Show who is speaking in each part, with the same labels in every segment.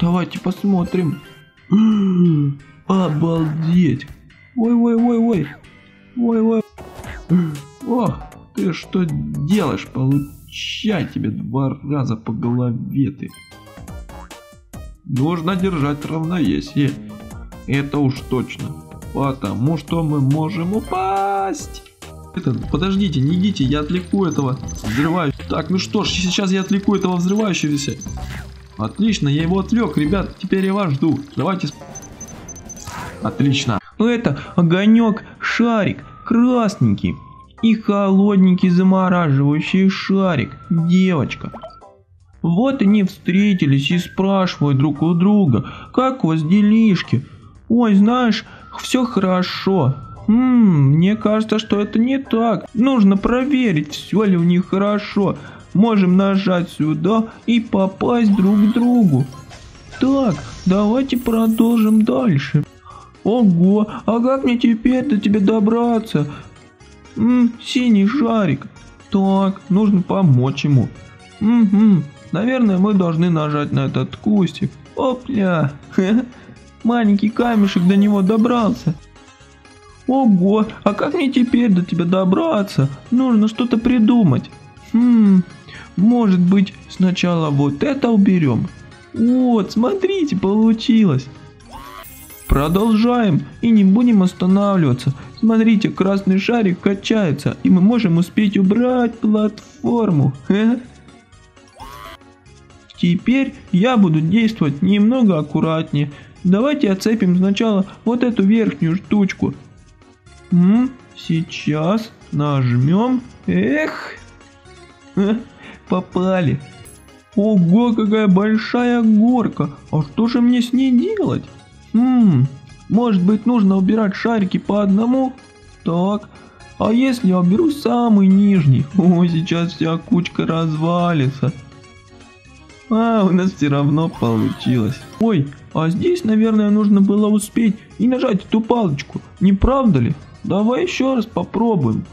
Speaker 1: Давайте посмотрим. Обалдеть. Ой. Ой. О, ты что делаешь? Получай тебе 2 раза по голове ты. Нужно держать равновесие. Это уж точно. Потому что мы можем упасть. Подождите, не идите, я отвлеку этого взрывающегося. Так, ну что ж, сейчас я отвлеку этого взрывающегося. Отлично, я его отвлек, ребят, теперь я вас жду. Давайте. Отлично. Это огонек, шарик, красненький и холодненький замораживающий шарик, девочка. Вот они встретились и спрашивают друг у друга, как у вас делишки? Ой, знаешь, все хорошо. Мне кажется, что это не так. Нужно проверить, все ли у них хорошо. Можем нажать сюда и попасть друг к другу. Так, давайте продолжим дальше. Ого, а как мне теперь до тебя добраться? Синий шарик. Так, нужно помочь ему. Наверное, мы должны нажать на этот кустик. Опля. Маленький камешек до него добрался. Ого, а как мне теперь до тебя добраться? Нужно что-то придумать. Может быть, сначала вот это уберем? Вот, смотрите, получилось. Продолжаем и не будем останавливаться. Смотрите, красный шарик качается, и мы можем успеть убрать платформу. Теперь я буду действовать немного аккуратнее. Давайте отцепим сначала вот эту верхнюю штучку. Сейчас нажмем. Эх. Попали. Ого, какая большая горка. А что же мне с ней делать? Может быть, нужно убирать шарики по одному? Так. А если я уберу самый нижний? О, сейчас вся кучка развалится. А, у нас все равно получилось. Ой, а здесь, наверное, нужно было успеть и нажать эту палочку. Не правда ли? Давай еще раз попробуем.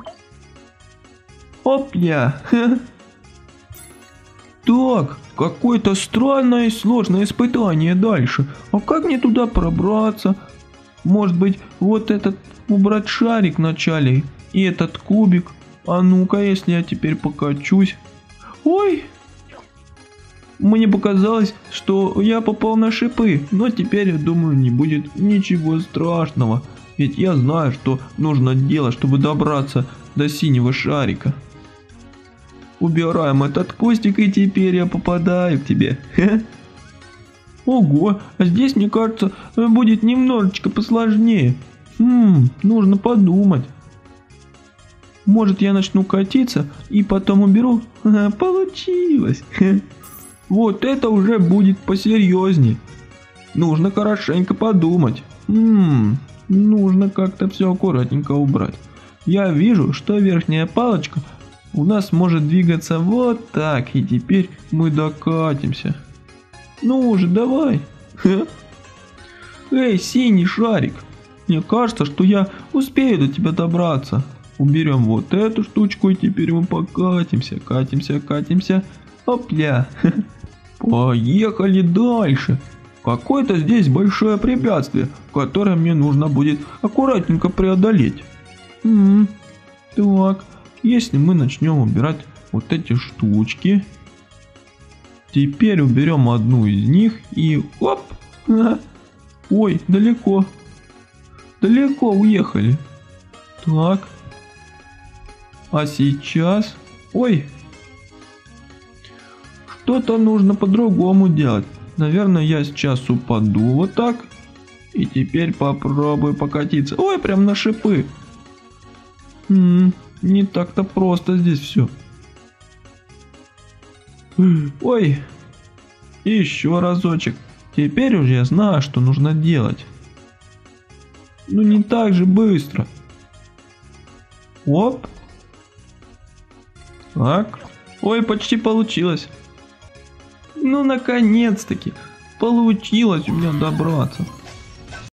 Speaker 1: Опля. Так, какое-то странное и сложное испытание дальше. А как мне туда пробраться? Может быть, вот этот убрать шарик вначале и этот кубик. А ну-ка, если я теперь покачусь. Ой! Мне показалось, что я попал на шипы, но теперь, я думаю, не будет ничего страшного. Ведь я знаю, что нужно делать, чтобы добраться до синего шарика. Убираем этот кустик, и теперь я попадаю к тебе. Ого, а здесь, мне кажется, будет немножечко посложнее. Нужно подумать. Может, я начну катиться и потом уберу? Получилось. Вот это уже будет посерьезней. Нужно хорошенько подумать. Нужно как-то все аккуратненько убрать. Я вижу, что верхняя палочка у нас может двигаться вот так. И теперь мы докатимся. Ну уже, давай. Эй, синий шарик. Мне кажется, что я успею до тебя добраться. Уберем вот эту штучку, и теперь мы покатимся. Катимся. Опля. Поехали дальше. Какое-то здесь большое препятствие, которое мне нужно будет аккуратненько преодолеть. Так, если мы начнем убирать вот эти штучки. Теперь уберем одну из них и оп. Ой, далеко уехали. Так. А сейчас... Ой. Что-то нужно по-другому делать. Наверное, я сейчас упаду вот так. И теперь попробую покатиться. Ой, прям на шипы. Не так-то просто здесь все. Ой. И еще разочек. Теперь уже я знаю, что нужно делать. Ну не так же быстро. Оп. Так. Ой, почти получилось. Ну наконец-таки получилось у меня добраться.